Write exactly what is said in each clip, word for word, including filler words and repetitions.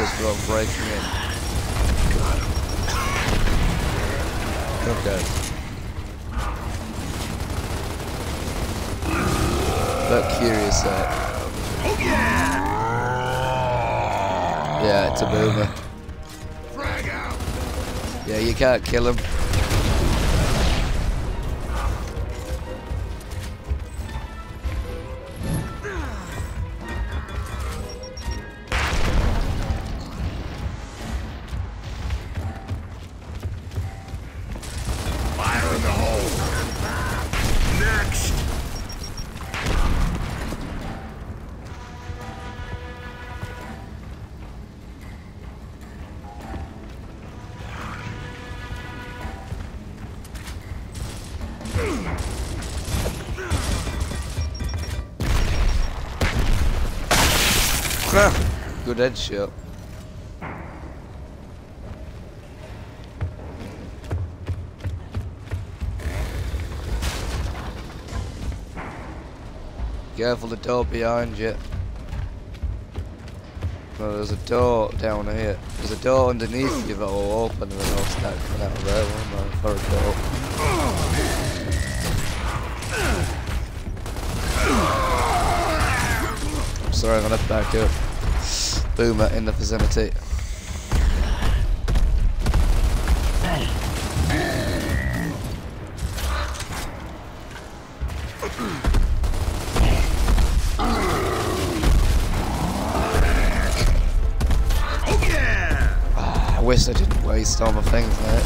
doors from breaking in. Okay. But curious that. Yeah, it's a boomer. Yeah, you can't kill him. Fire in the hole. Next. Good headshot. Careful the door behind you. No, there's a door down here. There's a door underneath you that will open and then I'll start coming out of there, won't I? For a door. I'm sorry, I'm gonna back up. Boomer in the vicinity. I wish I didn't waste all my things there.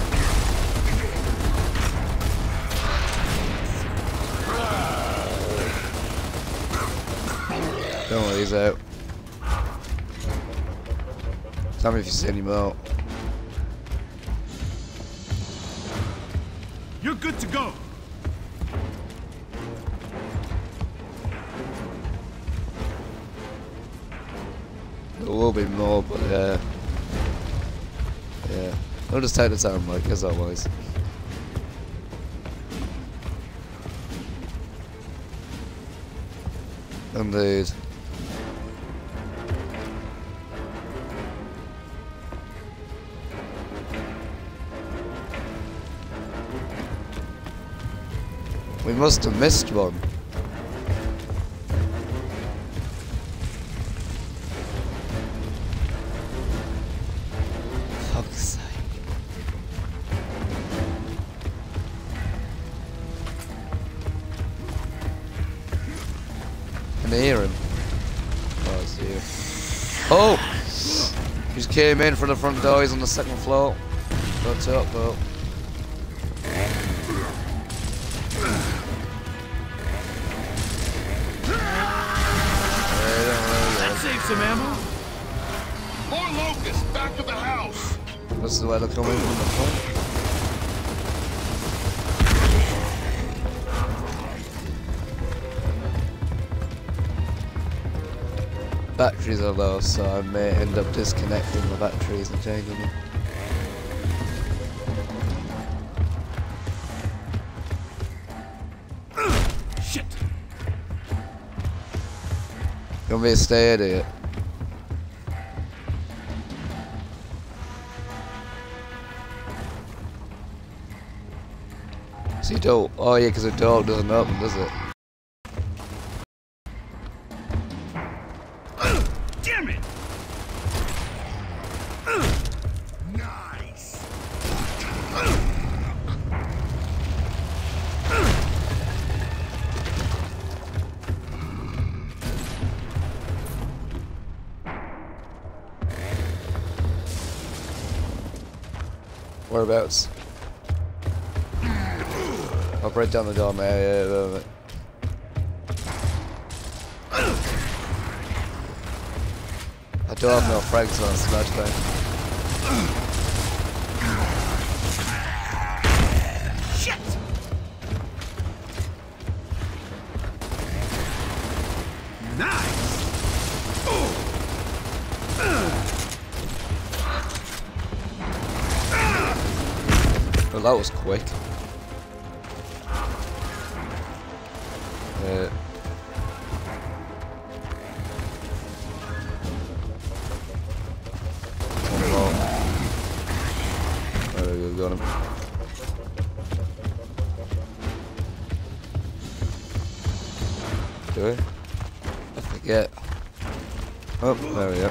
Don't worry, he's out. Tell me if you see any more. You're good to go. There will be more, but uh, yeah. I'll just take the time, like, as always. Indeed. We must have missed one. Fuck's sake. Can I hear him? Oh, I see you. Oh! He just came in from the front door, he's on the second floor. What's up, though? Save some ammo. More locusts back to the house. This is where they're coming from the front. Batteries are low, so I may end up disconnecting the batteries and changing them. Shit. You want me to stay here? See, don't. Oh, yeah, because the door doesn't open, does it? Damn it! Nice. Whereabouts? I'll break down the door, man. Yeah, yeah, yeah. I don't have no frags on Smash Bang. Shit! Nice! Well, that was quick. Uh, we got him. Do we? I forget. Oh, there we go.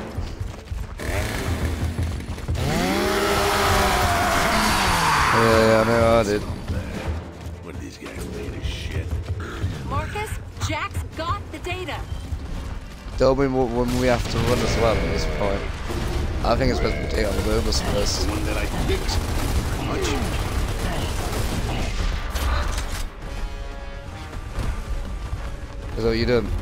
Yeah, I know I did. What are these guys made of shit? Marcus, Jack's got the data. Tell me when we have to run as well at this point. I think it's best we take out the boomers first. The one that I picked. Much. Is that what you done?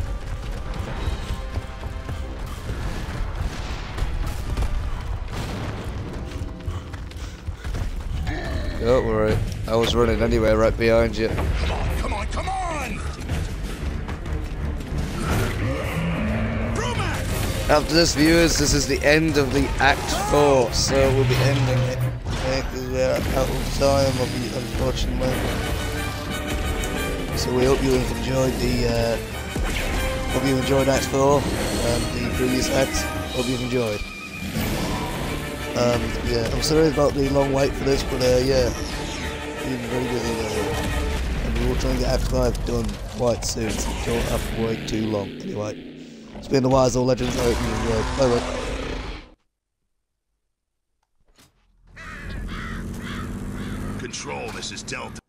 Don't worry, I was running anyway right behind you. Come on, come on, come on! Brumac! After this, viewers, this is the end of the Act four, so we'll be ending it because we're out of time, unfortunately. So we hope you have enjoyed the, uh, hope you enjoyed Act four and the previous acts. Hope you've enjoyed. Um, yeah, I'm sorry about the long wait for this, but uh, yeah, been very busy uh, and we will try and get Act five done quite soon, so you don't have to wait too long. Anyway, it's been the Wise Old Legends. I hope you enjoyed. Bye bye. Control, this is Delta.